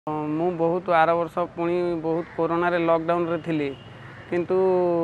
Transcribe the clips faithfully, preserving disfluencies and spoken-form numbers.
मु बहुत आर वर्ष पुणी बहुत कोरोना रे लॉकडाउन रे थिली किंतु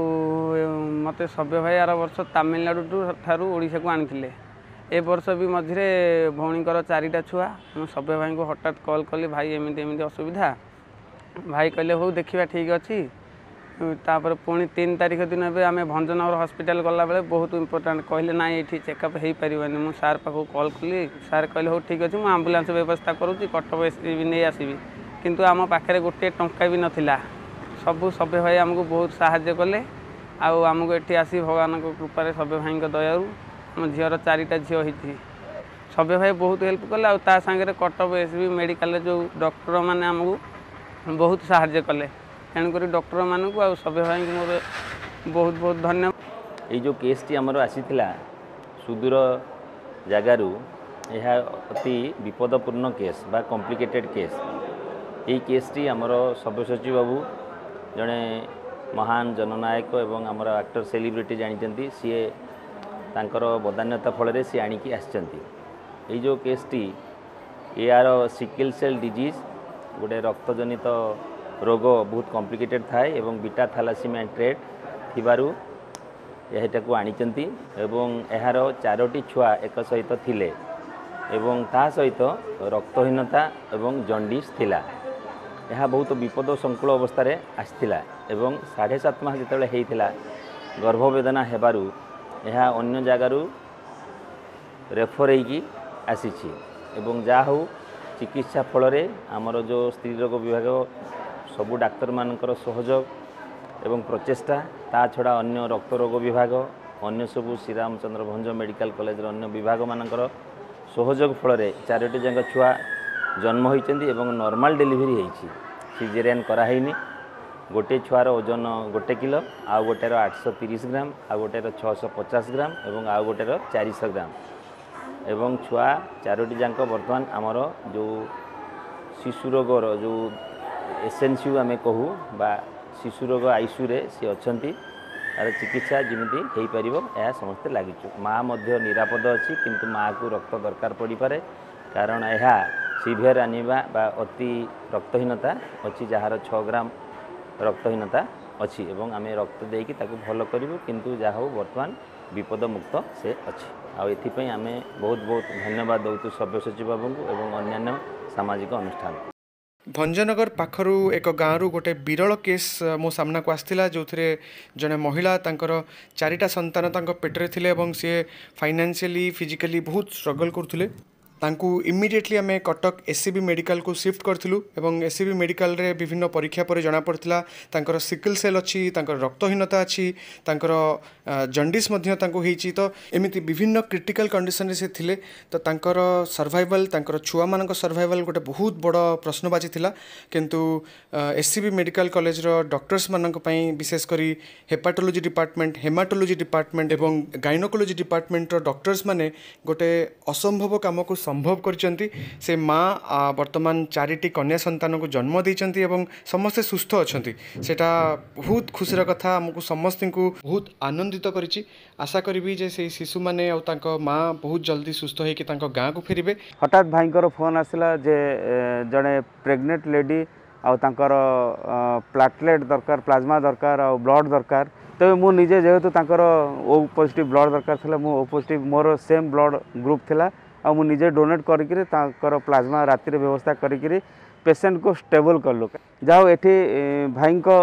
मते सभ्य भाई आर वर्ष तमिलनाडु ठारू ओडिशा को आनिथिले। ए वर्ष भी मझे भौणीकर चारिटा छुआ मु सभ्य भाई को हठात कॉल कली भाई एमती एमती असुविधा भाई कहले हो देखिबा ठीक अच्छी तापर पुणी तीन तारीख दिन ए आम भंजनगर हॉस्पिटल गला बेले बहुत इंपोर्टाट कहले ना ये चेकअप हो पारानी मु सार पाखक कॉल कली सार कहले हो ठीक अच्छे मुझे आम्बुलांस व्यवस्था करुँच कटक एसपी नहीं आसबि किंतु आम पाखे गोटे टंका भी नाला सबू सभ्य भाई आमको बहुत साहाय्य कले आमको ये आसी भगवान कृपार सभ्य भाई दयारू आम झीर चारिटा झील होती सभ्य भाई बहुत हेल्प कले आ सागर कटक एसबी मेडिकल जो डॉक्टर मैंने आमको बहुत साहाय्य कले तेणुक डॉक्टर मानक आ सभ्य भाई मोर बहुत बहुत धन्यवाद। ये जो केस टी आमर आसीथिला सुदूर जगारू यह अति विपदपूर्ण केस बा कॉम्प्लिकेटेड केस ये केस टी आमर सभ्य सचिव बाबू जड़े महान जननायक एवं आमर एक्टर सेलिब्रिटी जानते सी तांकर बदान्यता फल सी आणिकी आसचंती। ये जो केस टी यार सिकल सेल डिजीज गोटे रक्तजनित रोग बहुत कॉम्प्लिकेटेड थाए एवं बीटा थैलासीमिया ट्रेट थिबारु यहीटाକୁ आनिचंती एवं एहार चारोटी छुआ एक सहित थिले एवं ता सहित रक्तहीनता एवं जंडिस थिला। यह बहुत विपद संकुल अवस्था रे आसथिला एवं साढ़े सात मास जिते होइथिला गर्भवेदना हेबारु यह अन्य जगारू रेफर होइकी आसीछि एवं जा हो चिकित्सा फल आमर जो स्त्री रोग विभाग सबू डाक्तर मानकर सहयोग एवं प्रचेष्टा ता छड़ा अन्य रक्त रोग विभाग अन्य सबू श्रीरामचंद्र भंज मेडिकल कॉलेज अन्य विभाग मानकर सहयोग फल चारोटी जाक छुआ जन्म होती एवं नॉर्मल डेलीवरी होती सिजेरियन कराइनी गोटे छुआर ओजन गोटे किलो आउ गोटेर आठ सौ तीस ग्राम आउ गोटेर छः सौ पचास ग्राम एवं आउ गोटेर चार सौ ग्राम एवं छुआ चारोटी जाक बर्तमान आमर जो शिशु रोगर जो एसएनसीयू आम कहू बा शिशु रोग आईसीयू रे सी अच्छी तार चिकित्सा जमी हो पार यह समस्ते लगिचु माँ निरापद अच्छी किंतु माँ को रक्त दरकार पड़ पारे कारण यह सीवियर आनिबा बा अति रक्तहीनता अच्छी जार छः ग्राम रक्तहीनता अच्छी एवं आम रक्त देकी ताकू भल करूँ किंतु जहाँ हो बर्तमान विपद मुक्त से अच्छी आउ आम बहुत बहुत धन्यवाद दौचु सभ्य सचिव बाबू को एवं अन्य सामाजिक अनुष्ठान। भंजनगर पाखरु एक गाँव गोटे विरल केस मो सामना को आसला जो थे जड़े महिला तांकर चारिटा संतान तांको पेटरे थिले एवं सी फाइनेंशियली फिजिकली बहुत स्ट्रगल करथुले तांकू इमिडिएटली आम कटक एससीबी मेडिकल को शिफ्ट करथिलु एवं एससीबी मेडिकल रे विभिन्न परीक्षा पर जना पड़ता तांकर सिकल सेल अच्छी तांकर रक्तहीनता अच्छी तांकर जंडिस मध्य तांको हेची तो एमिति विभिन्न क्रिटिकल कंडीशन रे से थिले तो तांकर सर्वाइवल तांकर छुआ मानक सर्वाइवल गोटे बहुत बड़ प्रश्नबाची थिला किंतु एससीबी मेडिकल कॉलेज रो डॉक्टर्स मानक पई विशेष करी हेपाटोलॉजी डिपार्टमेंट हेमाटोलॉजी डिपार्टमेंट एवं गाइनोकोलॉजी डिपार्टमेंट रो डॉक्टर्स माने गोटे असंभव काम को संभव करचंती से माँ वर्तमान चारिटी कन्या संतान को जन्म देइचंती एवं समस्ते सुस्थ अछंती सेटा बहुत खुशीर कथा हमको समस्त को बहुत आनंदित करिछि। आशा करी जे से शिशु माने और तांको माँ बहुत जल्दी सुस्थ होइके तांको गाँ को फेरिबे। हठात भाईंकर फोन आसला जे जड़े प्रेग्नेंट लेडी आउ तांकर प्लेटलेट दरकार प्लाज्मा दरकार और ब्लड दरकार तबे मु निजे जेहेतु तांकर ओ पॉजिटिव ब्लड दरकार थला मु ओ पॉजिटिव मोर सेम ब्लड ग्रुप थला आ मु निजे डोनेट करिकरी तांकर प्लाज्मा राति रे व्यवस्था करिकरी पेशेंट को स्टेबल करलु जाओ एठी भाई को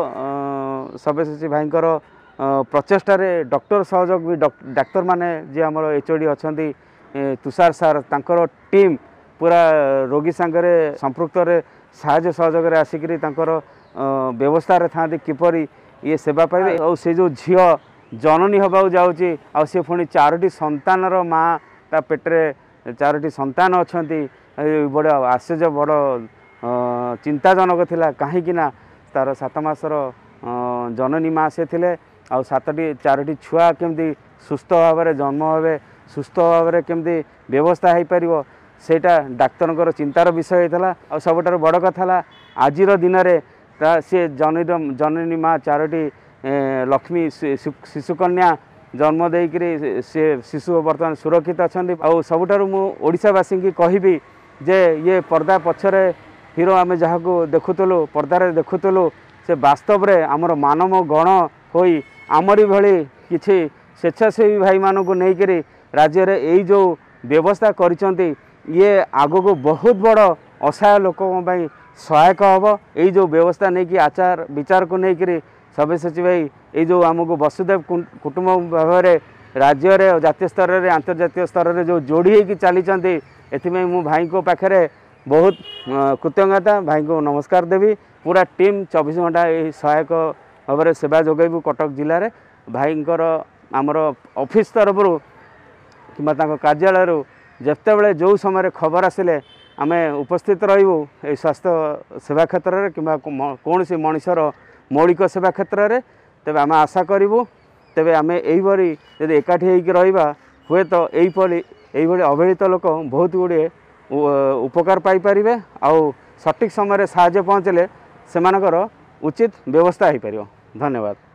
सभ्य सचिव भाईंकर प्रचेष्टा रे डॉक्टर सहयोग भी डाक्तर माने जे हमर एचओडी अछंती तुषार सार तांकर टीम पूरा रोगी संगे संपृक्त रे साहाय्य सहयोग रे आसिकरी तांकर व्यवस्था रे थांती किपरि ये सेवा पाइबे और से जो झियो जननी हबाउ जाउची आ से पुणी चारोटी संतानर माँ ता पेटरे चारोटी संतान अछंती बड़ आश्चर्य बड़ चिंताजनक थिला कहीं ना तार सात मासर जननी माँ से थिले आ सातटी चारोटी छुआ केमती सुस्थ भाव में जन्म हे सुस्थ भाव में केमती व्यवस्था हो पार सेटा डाक्तर चिंतार विषय होता आ सबुठार बड़ कथा आजिर दिन में सी जननी जननी माँ चारोटी लक्ष्मी शिशुकन्या जन्म देकरी से शिशु बर्तमान सुरक्षित अच्छा आउ सबुठार मु ओडिशावासी की कहबी जे ये पर्दा पछरे हिरो आम जहाँ को देखुलु पर्दार देखुलु से वास्तव में आमर मानव गण हो आमरी भली किसी स्वेच्छासेवी भाई मानक लेकर राज्य में यही जो व्यवस्था करिसेंती ये आग को बहुत बड़ असहाय लोक सहायक हम यही जो व्यवस्था नहीं कि आचार विचार को लेकर सब्यसाची भाई ये जो आमको वसुदेव कुटुंब भाव में राज्य रे जातीय स्तर में अंतर्जातीय स्तर में जो जोड़ी होगी चली एथि मु भाई को पाखे बहुत कृतज्ञता भाई को नमस्कार देवी पूरा टीम चौबीस घंटा ये सहायक भाव में सेवा जोगेबू कटक जिले में भाई आमर ऑफिस तरफ कि कार्यालय जिते बड़े जो समय खबर आसिले आम उपस्थित रहू ये स्वास्थ्य सेवा क्षेत्र में कि कौन सी मनुष्यर मौलिक सेवा क्षेत्र में तेज आम आशा करूँ तेज आम यही यदि एकाठी होगा हुए तो यही अवहेलित लोक बहुत गुड़े उपकार पाइपर आउ सठिक समय साहाय्य पहुँचले से उचित व्यवस्था हो पार। धन्यवाद।